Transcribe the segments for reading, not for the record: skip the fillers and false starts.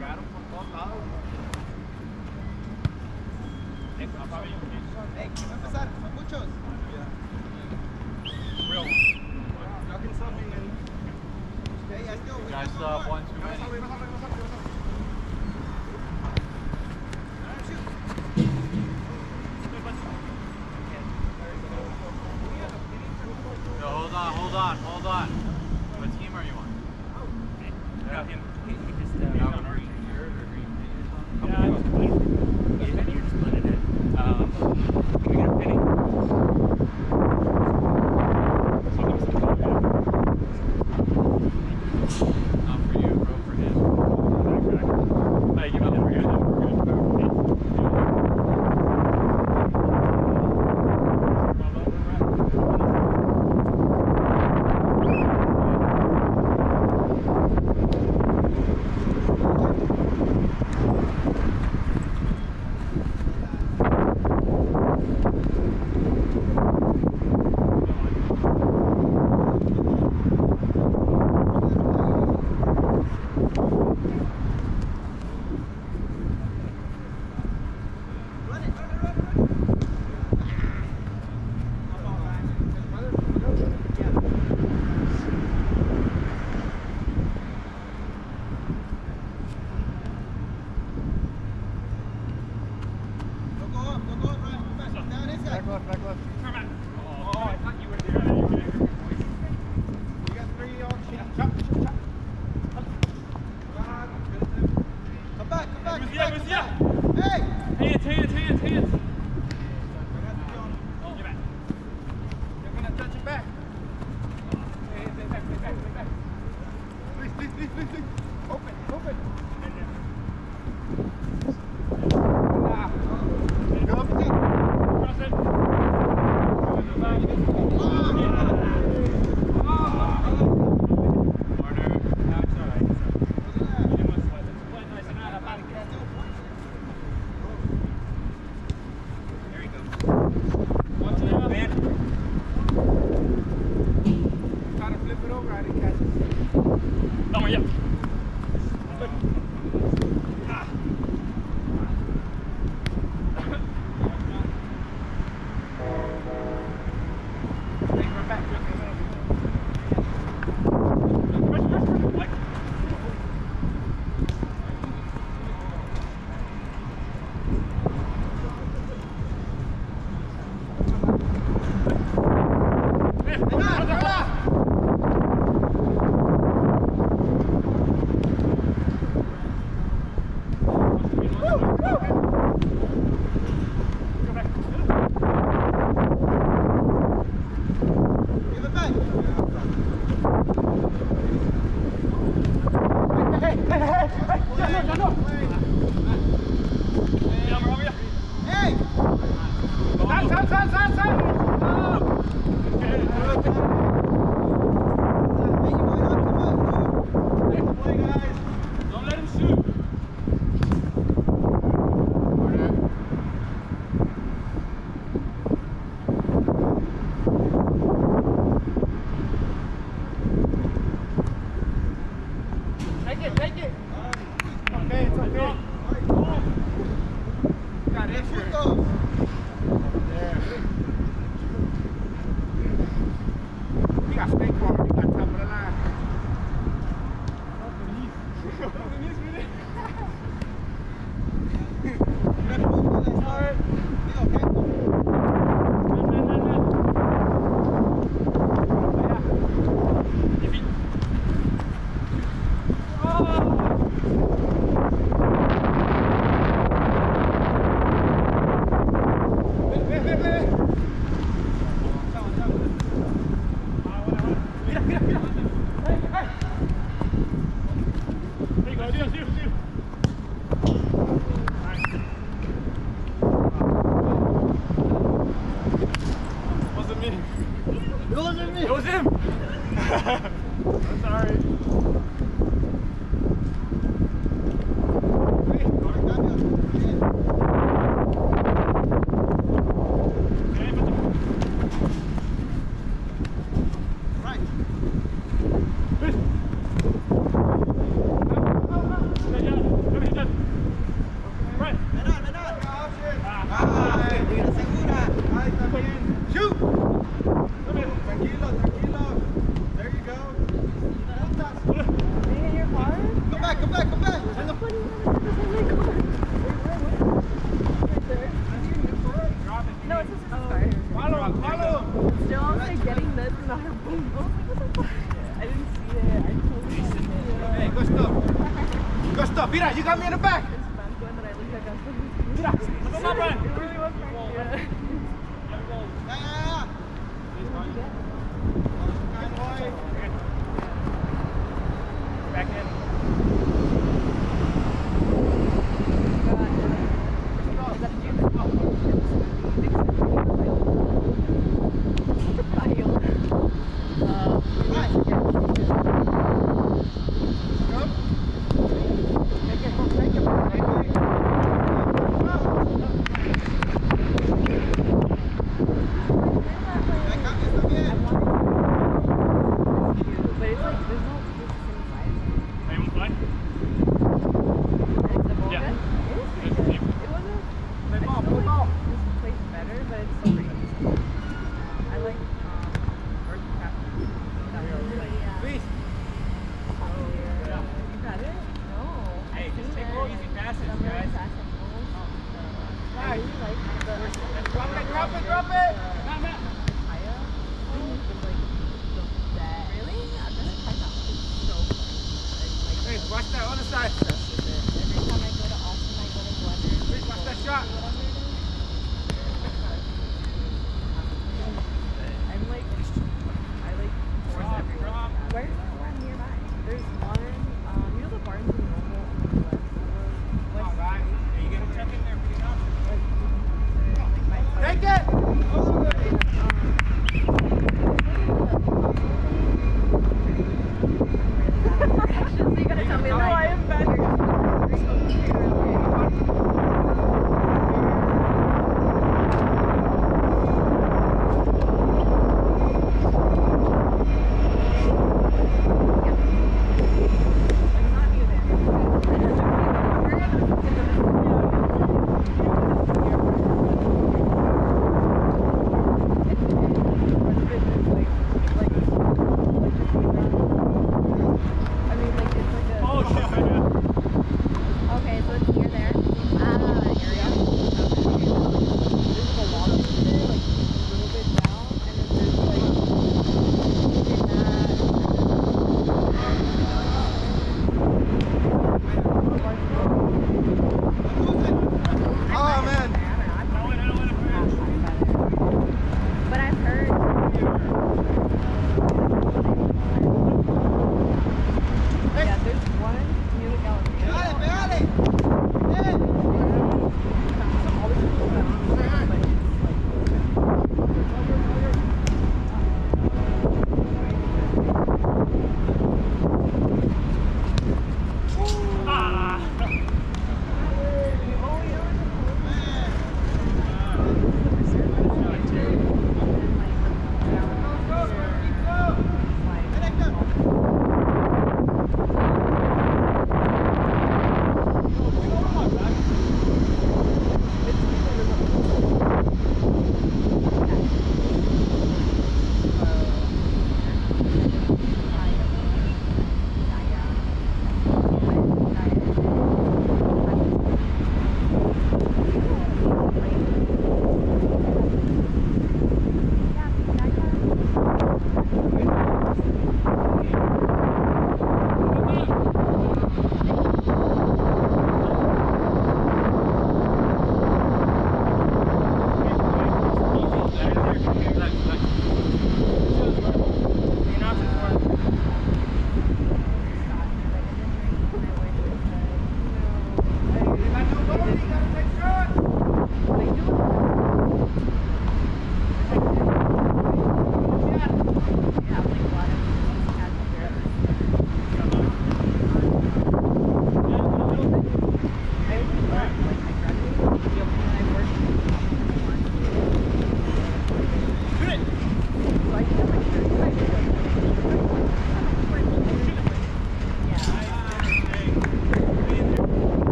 pegaron por todos lados. Hey, ¿quién va a empezar? ¿Son muchos? Real. Ducking something and... Okay, let's go. You guys still have one too many. No, Hold on. What team are you on? Yeah, he just... You have an green shirt or green paint or something? Yeah, you're just splitting it. Can we get a penny? Not for you, bro, for him. Hey, give me that. We're good. Good stuff. Mira, you got me in the back. Mira. Come on, Brian. It really was fun. Yeah. Yeah. Back in. Drop it. Hey, watch that other side. Every time I go to Austin, I go to Blender. Please watch that shot. I'm like, I like tours everywhere. Where's the one nearby? There's one, you know the Barnes and Noble on the west? All right. Hey, you get a check in there. Like, Take it. so you gotta tell me like, I am better. Okay, so it's near there. Area. Okay. There's a lot of it there, like a little bit down, and then there's like Oh man. But I've heard. Yeah, there's one new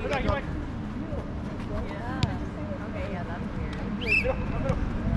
Okay, yeah, that's weird.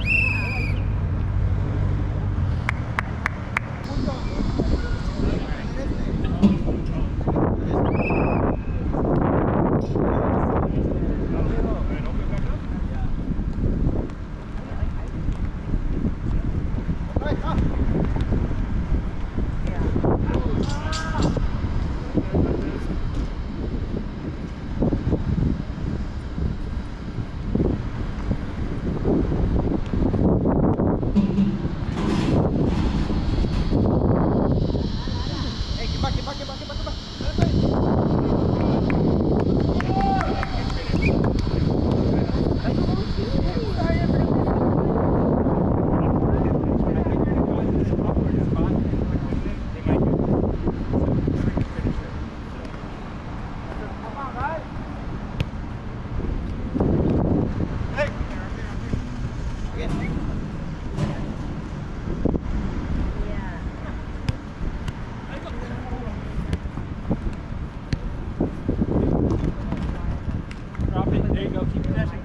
Drop it. There you go. Keep possession.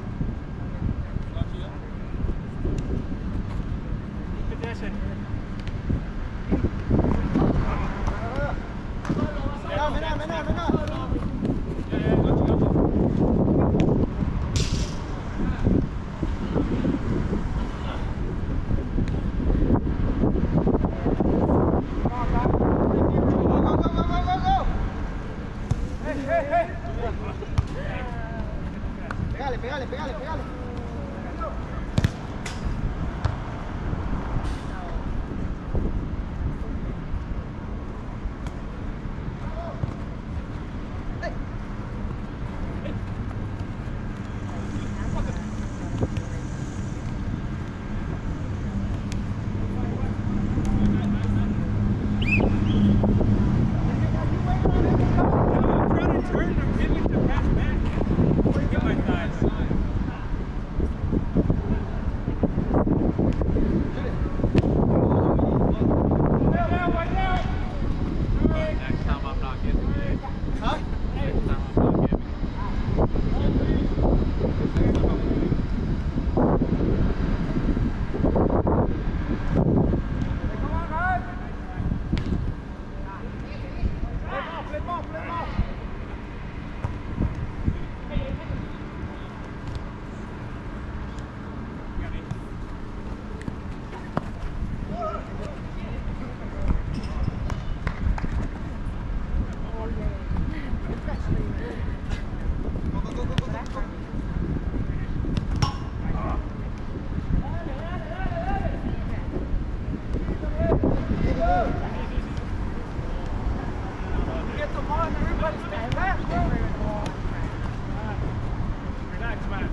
Keep possession. Pegale, pegale, pegale. Next time I'm not getting it. Huh? Next time I'm not getting it. Relax, man.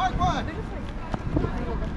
Strike one. They're just like.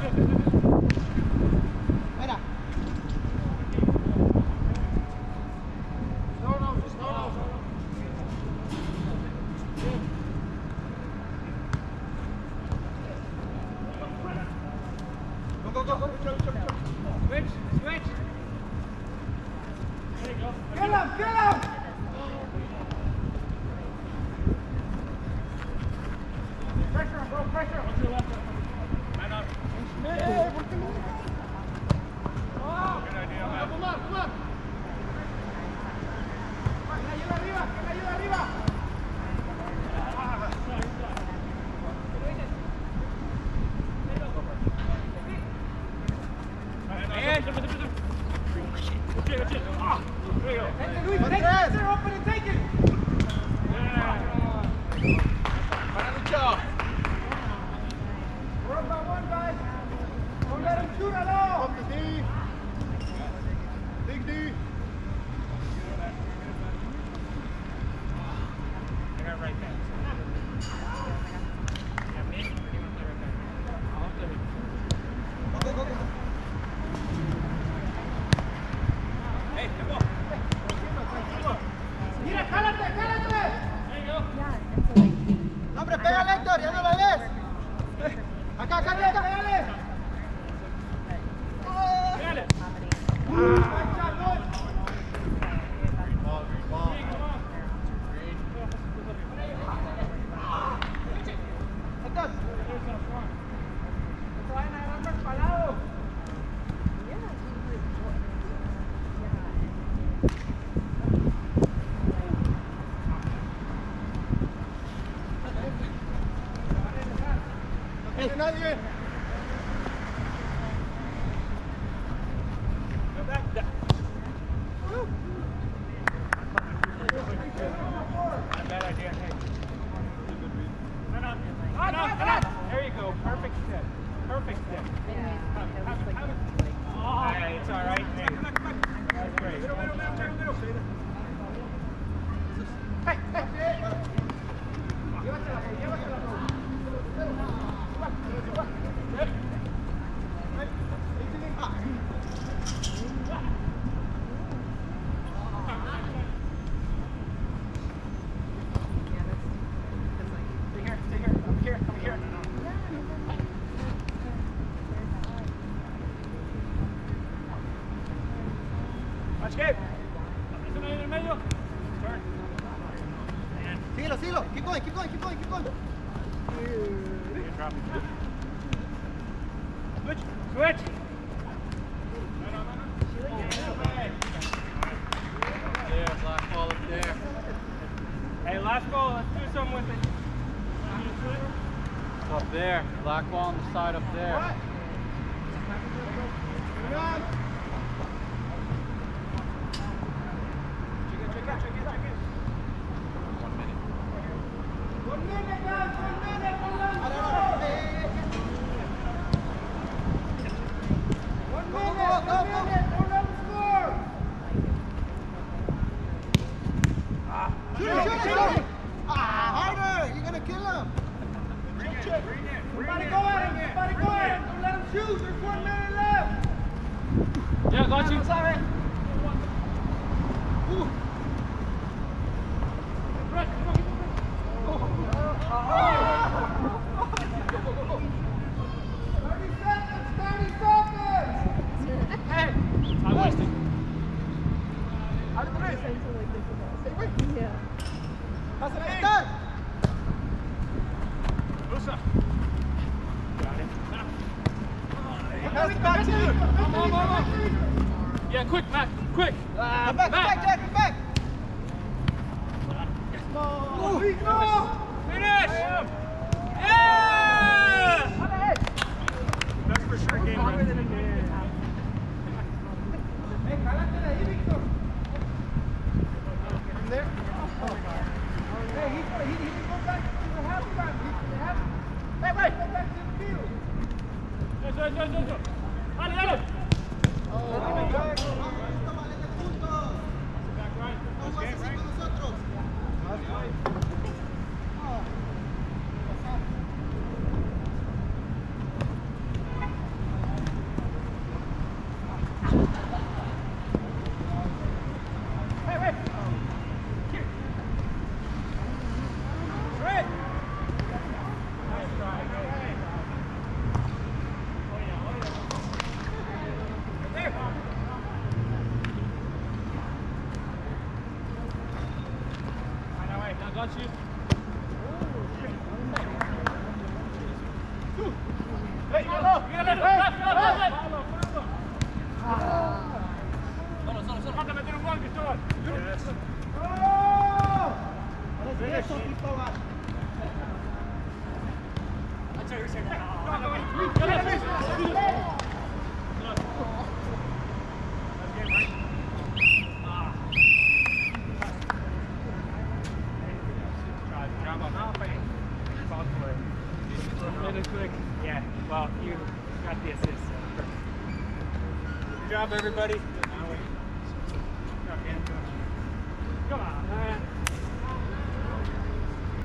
Mira. Go. Switch. There you go. Kill him! Pressure, bro, pressure. One to the left. Man up. Good idea, man. Come on. Que me ayuda arriba. And good shit. Ah, there you go. Luis, take it, sir, open and take it. Yeah. Para Lucho. We're up by one, guys. Don't let him shoot at all. Up the D. Big D. I got right back. Yeah, me? You want to play right back? I'll play. Go. Hey, come on. Mira, cálate. There you go. Yeah, and so like. Hombre, pégale, Héctor, ya no la ves. Acá, pégale. Got it. Nadie. Not a bad idea. Hey. No. There you go. Perfect step. Hey, it's all right. Hey. That's great. Watch Gabe. En el medio. Turn. Síguelo. Keep going. Drop it. Switch. Yeah, black ball up there. Hey, last ball. Let's do something with it. It's up there. Black ball on the side up there. Harder! You're gonna kill him! Somebody go at him! Don't let him shoot! There's 1 minute left! Yeah, got you. Hey! I'm wasting. Yeah. Usa. Got it. Yeah, quick, Matt. Quick. Come back, Jack, back! Finish! Yeah! That's for sure game Longer ready. than a minute. Hey, cálate de ahí, Víctor. From there? Hey, he can go back to the half time. Hey, wait! Go back to the field. Eso. Dale. Back right. That's game, right? Kinda quick. Yeah, well, you got the assist, so perfect. Good job, everybody. Good job, Dan. Come on, man.